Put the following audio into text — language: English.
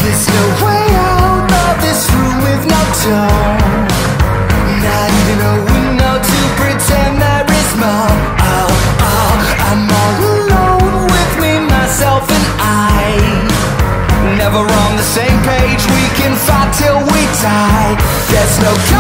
There's no way out of this room with no door. Not even a window to pretend there is more. I'm all alone with me, myself and I. Never on the same page, we can fight till we die. There's no